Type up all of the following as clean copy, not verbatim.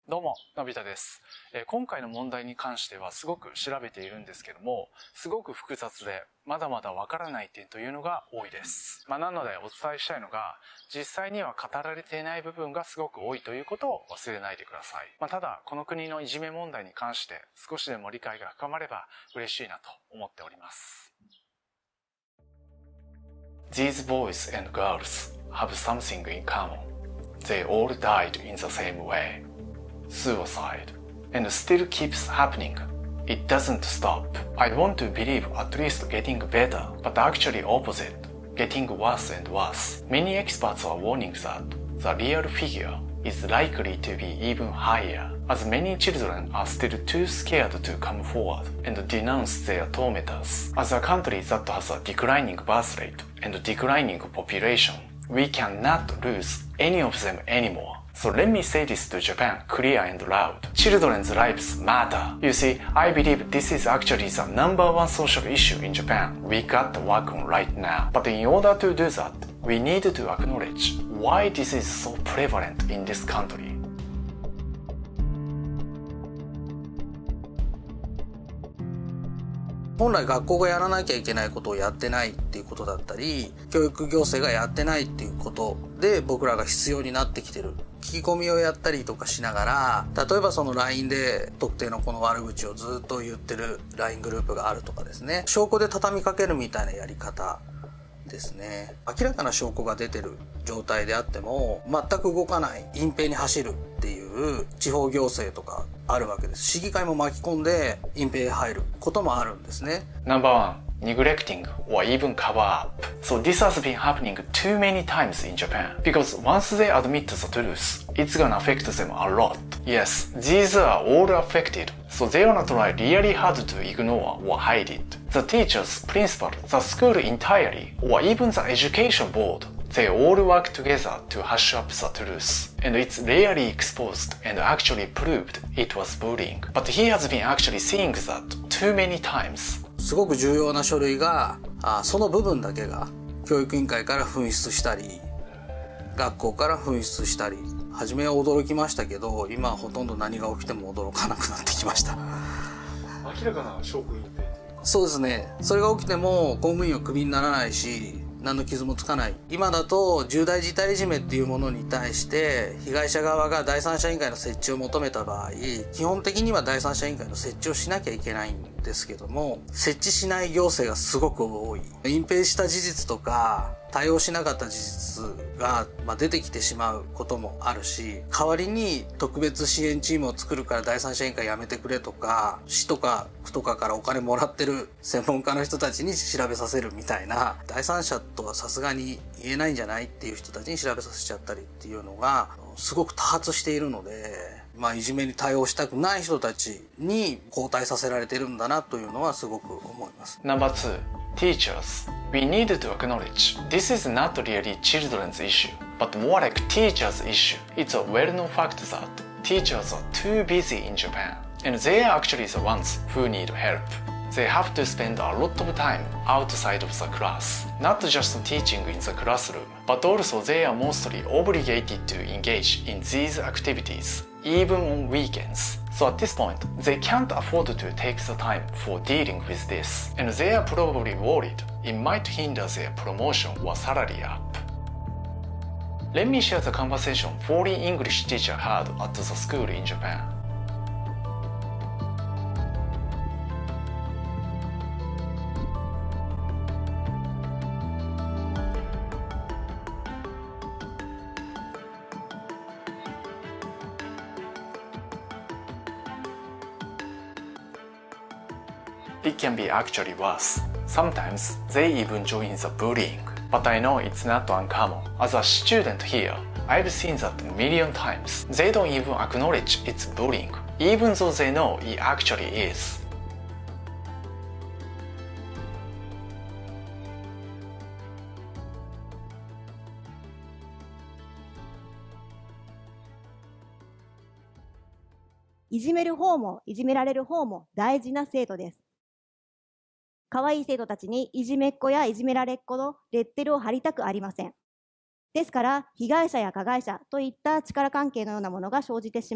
どうも、のび太です。今回の問題に関してはすごく調べているんですけども、すごく複雑でまだまだわからない点というのが多いです。なのでお伝えしたいのが、実際には語られていない部分がすごく多いということを忘れないでください。ただ、この国のいじめ問題に関して少しでも理解が深まれば嬉しいなと思っております。These boys and girls have something in common. They all died in the same way.Suicide, and still keeps happening. It doesn't stop. I want to believe at least getting better, but actually opposite, getting worse and worse. Many experts are warning that the real figure is likely to be even higher, as many children are still too scared to come forward and denounce their tormentors. As a country that has a declining birth rate and declining population, we cannot lose any of them anymore.So let me say this to Japan clear and loud. Children's lives matter. You see, I believe this is actually the number one social issue in Japan we got to work on right now. But in order to do that, we need to acknowledge why this is so prevalent in this country. 本来学校がやらなきゃいけないことをやってないっていうことだったり、教育行政がやってないっていうことで僕らが必要になってきてる。聞き込みをやったりとかしながら、例えばその LINE で特定のこの悪口をずっと言ってる LINE グループがあるとかですね、証拠で畳みかけるみたいなやり方ですね。明らかな証拠が出てる状態であっても全く動かない、隠蔽に走るっていう地方行政とかあるわけです。市議会も巻き込んで隠蔽へ入ることもあるんですね。 Number one, neglecting or even cover up. So this has been happening too many times in Japan. Because once they admit the truth, it's gonna affect them a lot. Yes, these are all affected. So they wanna try really hard to ignore or hide it. The teachers, principal, the school entirely, or even the education board.They all work together to hush up the truth, and it's rarely exposed and actually proved it was bullying. But he has been actually seeing that too many times. すごく重要な書類が、その部分だけが教育委員会から紛失したり、学校から紛失したり、初めは驚きましたけど、今はほとんど何が起きても驚かなくなってきました。 明らかな証拠隠蔽。 そうですね。それが起きても公務員はクビにならないし、何の傷もつかない。今だと重大事態いじめっていうものに対して被害者側が第三者委員会の設置を求めた場合、基本的には第三者委員会の設置をしなきゃいけないんですけども、設置しない行政がすごく多い。隠蔽した事実とか対応しなかった事実が出てきてしまうこともあるし、代わりに特別支援チームを作るから第三者委員会やめてくれとか、市とか区とかからお金もらってる専門家の人たちに調べさせるみたいな、第三者とはさすがに言えないんじゃないっていう人たちに調べさせちゃったりっていうのがすごく多発しているので、いじめに対応したくない人たちに交代させられているんだなというのはすごく思います。 Number two, teachers. We need to acknowledge this is not really children's issue, but more like teachers' issue. It's a well-known fact that teachers are too busy in Japan, and they are actually the ones who need help.They have to spend a lot of time outside of the class, not just teaching in the classroom, but also they are mostly obligated to engage in these activities, even on weekends. So at this point, they can't afford to take the time for dealing with this, and they are probably worried it might hinder their promotion or salary up. Let me share the conversation foreign English teacher had at the school in Japan.It can be actually worse. Sometimes they even join the bullying. But I know it's not uncommon. As a student here, I've seen that a million times. They don't even acknowledge it's bullying, even though they know it actually is. いじめる方もいじめられる方も大事な生徒です。可愛い生徒たちにいじめっ子やいじめられっ子のレッテルを貼りたくありません。ですから、被害者や加害者といった力関係のようなものが生じてしまう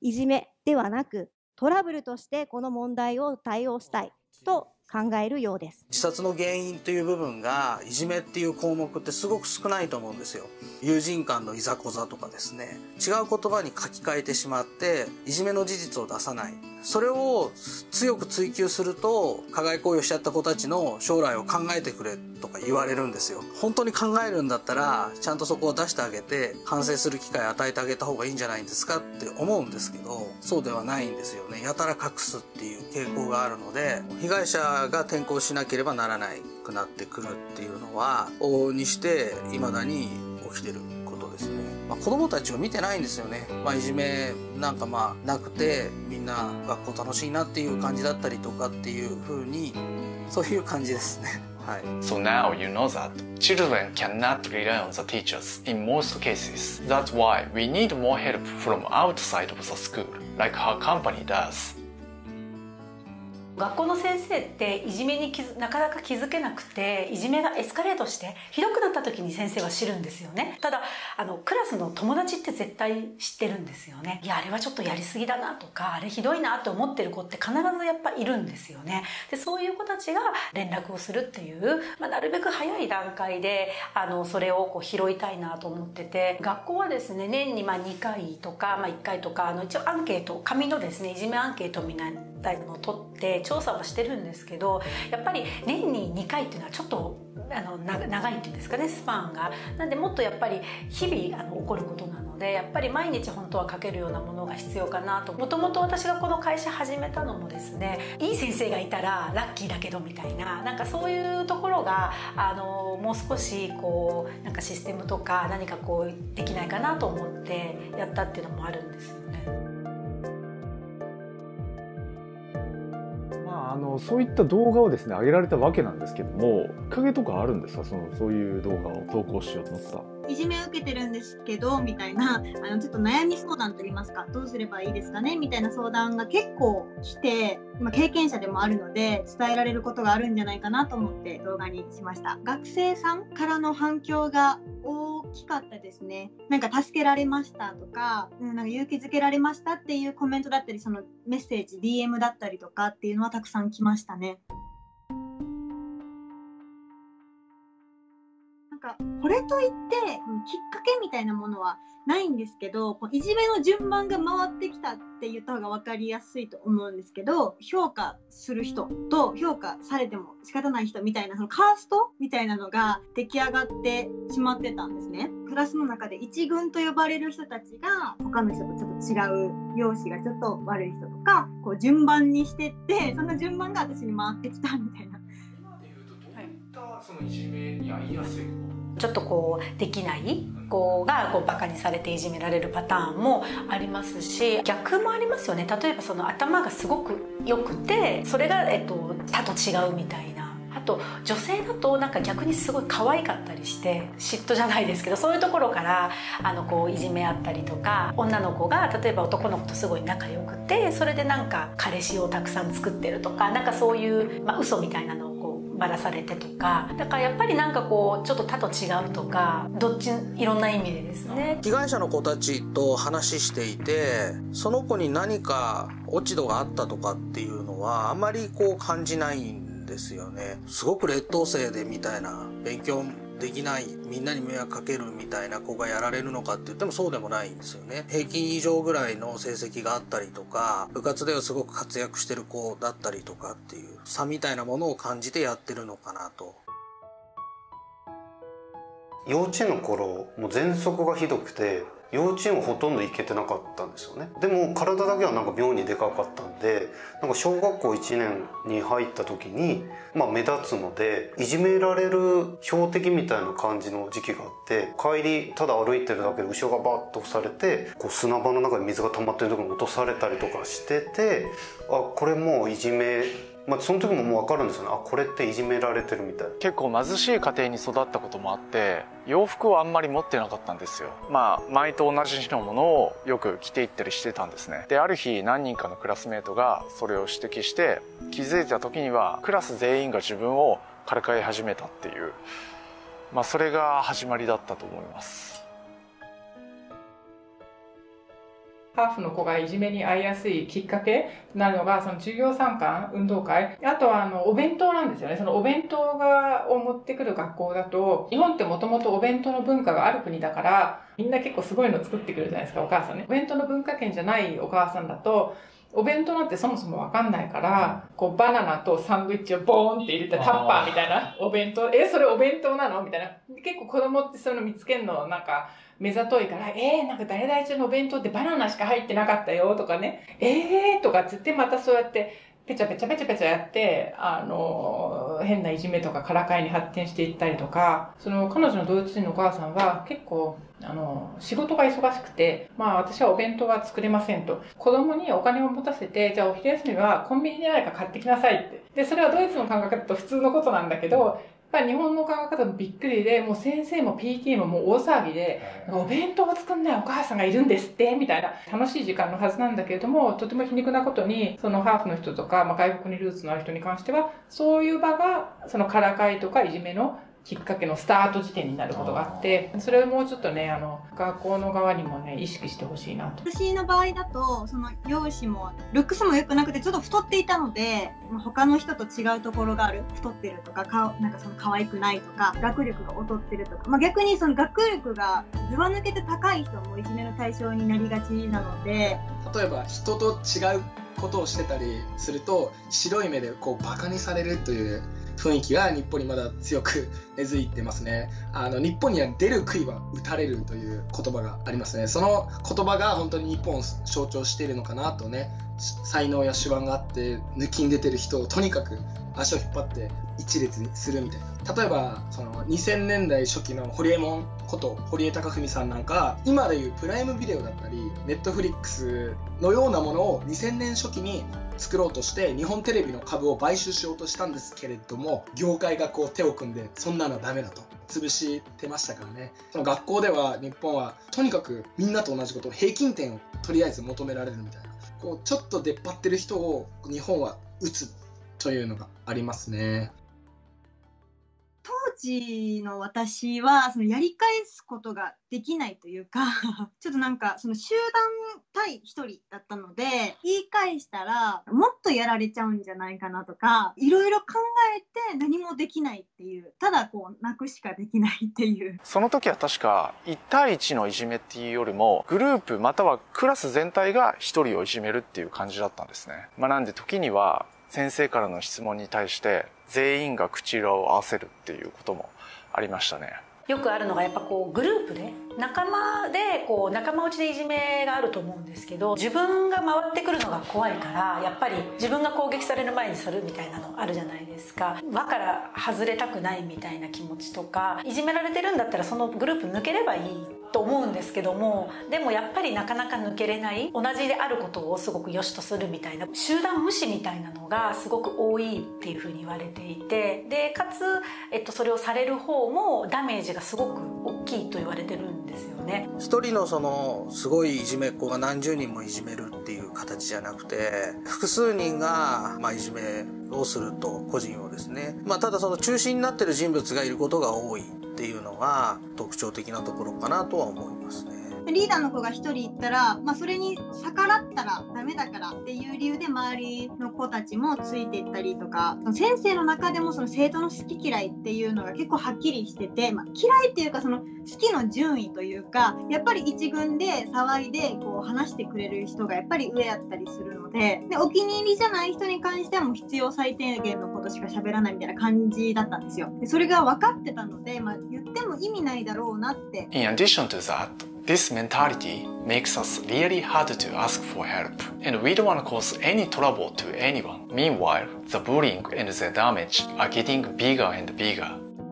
いじめではなくトラブルとしてこの問題を対応したいと考えるようです。 自殺の原因という部分がいじめっていう項目ってすごく少ないと思うんですよ。友人間のいざこざとかですね、違う言葉に書き換えてしまっていじめの事実を出さない、それを強く追求すると加害行為をしちゃった子たちの将来を考えてくれとか言われるんですよ。本当に考えるんだったらちゃんとそこを出してあげて反省する機会を与えてあげた方がいいんじゃないんですかって思うんですけど、そうではないんですよね。やたら隠すっていう傾向があるので、被害者が転校しなければならないくなってくるっていうのは往々にして未だに起きてることですね。子供たちを見てないんですよね。いじめなんかなくてみんな学校楽しいなっていう感じだったりとかっていう風に、そういう感じですね。はい。 So now you know that children cannot rely on the teachers in most cases. That's why we need more help from outside of the school, like our company does. 学校の先生っていじめになかなか気づけなくて、いじめがエスカレートしてひどくなった時に先生は知るんですよね。ただクラスの友達って絶対知ってるんですよね。いや、あれはちょっとやりすぎだなとか、あれひどいなって思ってる子って必ずやっぱいるんですよね。でそういう子たちが連絡をするっていう、なるべく早い段階でそれを拾いたいなと思ってて、学校はですね、年に2回とか、1回とか一応アンケート、紙のですねいじめアンケートみたいなのを取って調査はしてるんですけど、やっぱり年に2回っていうのはちょっと長いっていうんですかね、スパンが。なんでもっとやっぱり日々起こることなので、やっぱり毎日本当は書けるようなものが必要かなと。もともと私がこの会社始めたのもですね、いい先生がいたらラッキーだけどみたいな、なんかそういうところがもう少しなんかシステムとか何かできないかなと思ってやったっていうのもあるんですよね。 そういった動画をですね上げられたわけなんですけども、きっかけとかあるんですか？そういう動画を投稿しようと思った。 いじめを受けてるんですけどみたいな、ちょっと悩み相談といいますか、どうすればいいですかねみたいな相談が結構来て、経験者でもあるので伝えられることがあるんじゃないかなと思って動画にしました。学生さんからの反響が大きかったですね。なんか助けられましたとか、なんか勇気づけられましたっていうコメントだったり、そのメッセージ DM だったりとかっていうのはたくさん来ましたね。これといってきっかけみたいなものはないんですけど、いじめの順番が回ってきたって言った方が分かりやすいと思うんですけど、評価する人と評価されても仕方ない人みたいな、そのカーストみたいなのが出来上がってしまってたんですね。クラスの中で一軍と呼ばれる人たちが他の人とちょっと違う、容姿がちょっと悪い人とか順番にしてって、その順番が私に回ってきたみたいな。 今でいうとどういったそのいじめに遭いやすいの？ ちょっとできない子がバカにされていじめられるパターンもありますし、逆もありますよね。例えばその頭がすごく良くて、それが他と違うみたいな。あと女性だとなんか逆にすごい可愛かったりして、嫉妬じゃないですけど、そういうところからいじめあったりとか、女の子が例えば男の子とすごい仲良くて、それでなんか彼氏をたくさん作ってるとか、なんかそういう、嘘みたいなのをばらされてとか、だからやっぱりなんかちょっと他と違うとか、どっちいろんな意味でですね。 被害者の子たちと話していて、その子に何か落ち度があったとかっていうのはあまり感じないんですよね。すごく劣等生でみたいな、勉強できない、みんなに迷惑かけるみたいな子がやられるのかって言ってもそうでもないんですよね。平均以上ぐらいの成績があったりとか、部活ではすごく活躍してる子だったりとかっていう差みたいなものを感じてやってるのかなと。 幼稚園の頃もう喘息がひどくて、幼稚園はほとんど行けてなかったんですよね。でも体だけはなんか妙にでかかったんで、なんか小学校1年に入った時に、目立つのでいじめられる標的みたいな感じの時期があって、帰りただ歩いてるだけで後ろがバッと押されて、砂場の中に水が溜まってるところに落とされたりとかしてて、これもういじめ、その時ももう分かるんですよね。これっていじめられてるみたいな。 結構貧しい家庭に育ったこともあって、洋服はあんまり持ってなかったんですよ。前と同じのものをよく着ていったりしてたんですね。である日何人かのクラスメートがそれを指摘して、気づいた時にはクラス全員が自分をからかい始めたっていう、それが始まりだったと思います。 ハーフの子がいじめに遭いやすいきっかけとなるのが、その授業参観、運動会、あとはお弁当なんですよね。そのお弁当を持ってくる学校だと、日本ってもともとお弁当の文化がある国だから、みんな結構すごいの作ってくるじゃないですか、お母さんね。お弁当の文化圏じゃないお母さんだと、お弁当なんてそもそもわかんないから、こうバナナとサンドイッチをボーンって入れたタッパーみたいなお弁当、それお弁当なのみたいな。結構子供ってそういうの見つけるのなんか目ざといから、なんか誰々ちゃんのお弁当ってバナナしか入ってなかったよとかね、とかつってまたそうやってペチャペチャペチャペチャやって、変ないじめとかからかいに発展していったりとか、その彼女のドイツ人のお母さんは結構仕事が忙しくて、私はお弁当は作れませんと。子供にお金を持たせて、じゃあお昼休みはコンビニで何か買ってきなさいって。で、それはドイツの感覚だと普通のことなんだけど、やっぱり日本の感覚だとびっくりで、もう先生も PT ももう大騒ぎで、お弁当を作んないお母さんがいるんですって、みたいな楽しい時間のはずなんだけれども、とても皮肉なことに、そのハーフの人とか、外国にルーツのある人に関しては、そういう場が、そのからかいとかいじめのきっかけのスタート時点になることがあって、それをもうちょっとね、学校の側にもね、意識してほしいなと。 私の場合だと、その容姿もルックスも良くなくてちょっと太っていたので、他の人と違うところがある、太ってるとか、なんかその可愛くないとか、学力が劣ってるとか、逆にその学力がずば抜けて高い人もいじめの対象になりがちなので、 例えば人と違うことをしてたりすると、白い目でこうバカにされるという雰囲気が日本にまだ強く根付いてますね。日本には出る杭は打たれるという言葉がありますね。その言葉が本当に日本を象徴しているのかなとね。才能や手腕があって抜きん出てる人をとにかく足を引っ張って一列にするみたいな。例えばその2000年代初期のホリエモンこと堀江貴文さんなんか、今でいうプライムビデオだったりネットフリックスのようなものを2000年初期に作ろうとして日本テレビの株を買収しようとしたんですけれども、業界がこう手を組んでそんなのはダメだと潰してましたからね。その学校では日本はとにかくみんなと同じこと、平均点をとりあえず求められるみたいな、こうちょっと出っ張ってる人を日本は打つというのがありますね。 当時の私はそのやり返すことができないというかちょっとなんかその集団対一人だったので、言い返したらもっとやられちゃうんじゃないかなとか、いろいろ考えて何もできないっていう、ただこう泣くしかできないっていう。 その時は確か1対1のいじめっていうよりもグループまたはクラス全体が1人をいじめるっていう感じだったんですね。なんで時には先生からの質問に対して全員が口裏を合わせるっていうこともありましたね。 よくあるのがやっぱこうグループで仲間内でいじめがあると思うんですけど、自分が回ってくるのが怖いからやっぱり自分が攻撃される前にするみたいなのあるじゃないですか。輪から外れたくないみたいな気持ちとか、いじめられてるんだったらそのグループ抜ければいいと思うんですけども、でもやっぱりなかなか抜けれない、同じであることをすごく良しとするみたいな集団無視みたいなのがすごく多いっていうふうに言われていて、でかつ、それをされる方もダメージがすごく大きいと言われてるんですよね。 一人のそのすごいいじめっ子が何十人もいじめるっていう形じゃなくて、複数人がいじめをすると、個人をですね、ただその中心になってる人物がいることが多いっていうのが特徴的なところかなとは思いますね。 リーダーの子が一人いったら、それに逆らったらダメだからっていう理由で周りの子たちもついていったりとか、先生の中でもその生徒の好き嫌いっていうのが結構はっきりしてて、嫌いっていうかその好きの順位というか、やっぱり一軍で騒いでこう話してくれる人がやっぱり上やったりするので、お気に入りじゃない人に関してはもう必要最低限のことしか喋らないみたいな感じだったんですよ。でそれが分かってたので、言っても意味ないだろうなって。 In addition to that, this mentality makes us really hard to ask for help, and we don't want to cause any trouble to anyone. Meanwhile, the bullying and the damage are getting bigger and bigger.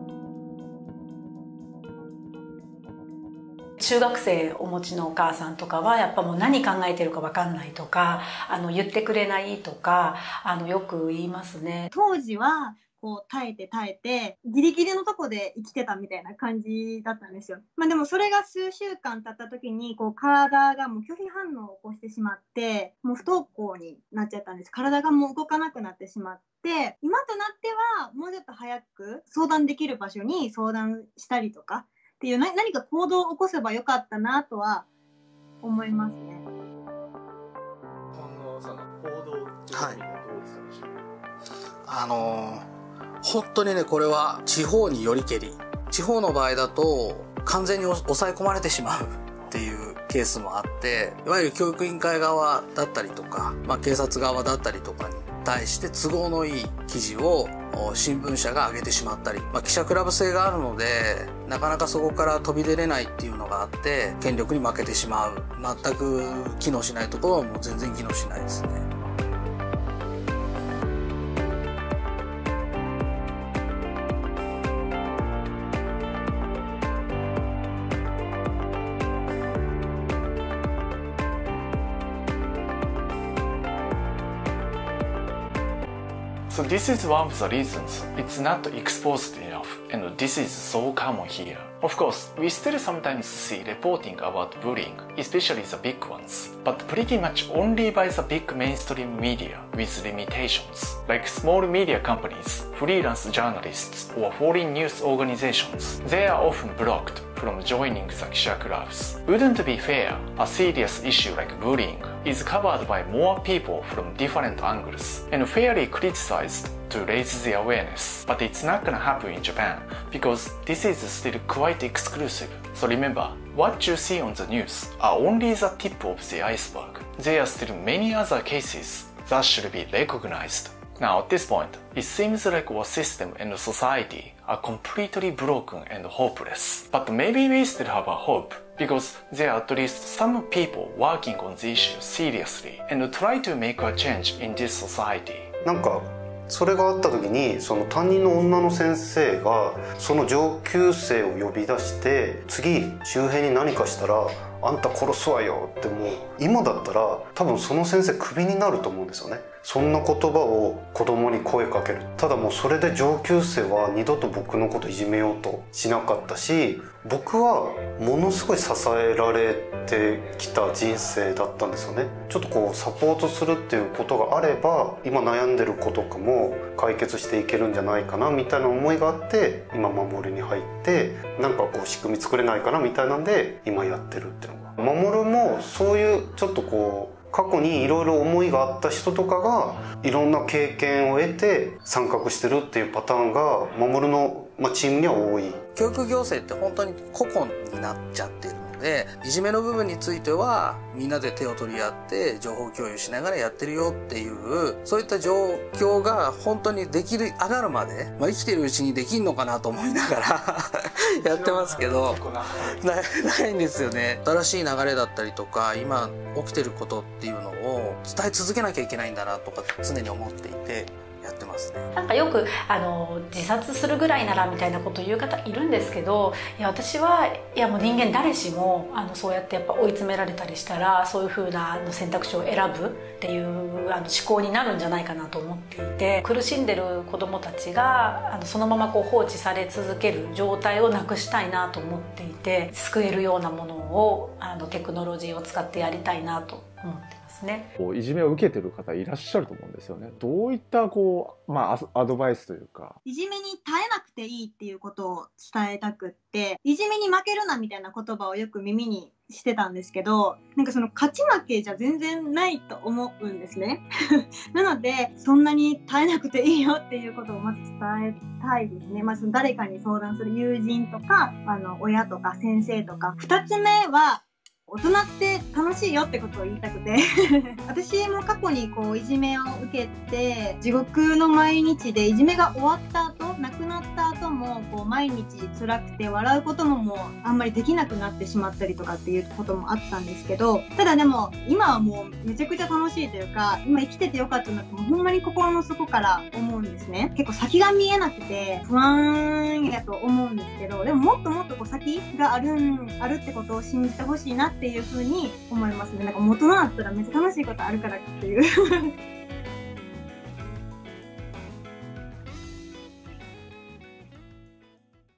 中学生お持ちのお母さんとかはやっぱもう何考えてるか分かんないとか、言ってくれないとかよく言いますね。 当時はこう耐えてギリギリのとこで生きてたみたいな感じだったんですよ。でもそれが数週間経った時にこう体がもう拒否反応を起こしてしまって、もう不登校になっちゃったんです。体がもう動かなくなってしまって、今となってはもうちょっと早く相談できる場所に相談したりとかっていう何か行動を起こせばよかったなとは思いますね。 はい、本当にね、これは地方によりけり。地方の場合だと完全に抑え込まれてしまうっていうケースもあって、いわゆる教育委員会側だったりとか、警察側だったりとかに対して都合のいい記事を新聞社が上げてしまったり、記者クラブ制があるのでなかなかそこから飛び出れないっていうのがあって権力に負けてしまう。全く機能しないところはもう全然機能しないですね。 So this is one of the reasons it's not exposed enough, and this is so common here. Of course, we still sometimes see reporting about bullying, especially the big ones, but pretty much only by the big mainstream media with limitations, like small media companies, freelance journalists, or foreign news organizations. They are often blocked from joining the Kisha clubs. Wouldn't it be fair, a serious issue like bullying is covered by more people from different angles and fairly criticized to raise the awareness. But it's not gonna happen in Japan because this is still quite exclusive. So remember, what you see on the news are only the tip of the iceberg. There are still many other cases that should be recognized. Now at this point, it seems like our system and society are completely broken and hopeless. But maybe we still have a hope because there are at least some people working on the issue seriously and try to make a change in this society. なんかそれがあった時にその担任の女の先生がその上級生を呼び出して次周辺に何かしたらあんた殺すわよってもう今だったら多分その先生クビになると思うんですよね。そんな言葉を子供に声かける。ただもうそれで上級生は二度と僕のこといじめようとしなかったし、僕はものすごい支えられてきた人生だったんですよね。ちょっとこうサポートするっていうことがあれば今悩んでる子とかも解決していけるんじゃないかなみたいな思いがあって今守りに入ってなんかこう仕組み作れないかなみたいなんで今やってるっていうのが、守もそういうちょっとこう過去にいろいろ思いがあった人とかがいろんな経験を得て参画してるっていうパターンが守の、チームには多い。 教育行政って本当に個々になっちゃってるので、いじめの部分についてはみんなで手を取り合って情報共有しながらやってるよっていうそういった状況が本当にできる上がるまで、生きてるうちにできんのかなと思いながらやってますけどないんですよね。新しい流れだったりとか今起きてることっていうのを伝え続けなきゃいけないんだなとか常に思っていてやってますね。 なんかよく自殺するぐらいならみたいなことを言う方いるんですけど、いや私はいやもう人間誰しもそうやってやっぱ追い詰められたりしたらそういう風な選択肢を選ぶっていう思考になるんじゃないかなと思っていて、苦しんでる子どもたちがそのままこう放置され続ける状態をなくしたいなと思っていて、救えるようなものをテクノロジーを使ってやりたいなと思ってますね。 いじめを受けてる方いらっしゃると思うんですよね。どういったアドバイスというか、 いじめに耐えなくていいっていうことを伝えたくって、いじめに負けるなみたいな言葉をよく耳にしてたんですけど、なんかその勝ち負けじゃ全然ないと思うんですねなのでそんなに耐えなくていいよっていうことをまず伝えたいですね。その誰かに相談する友人とか親とか先生とか。2つ目は大人って楽しいよってことを言いたくて私も過去にいじめを受けて地獄の毎日で、いじめが終わった後なくなった後も毎日辛くて笑うことももうあんまりできなくなってしまったりとかっていうこともあったんですけど、ただでも今はもうめちゃくちゃ楽しいというか今生きててよかったなってほんまに心の底から思うんですね。結構先が見えなくて不安やと思うんですけど、でももっともっと先があるってことを信じてほしいなっていう風に思いますね。なんか大人だったらめっちゃ楽しいことあるからっていう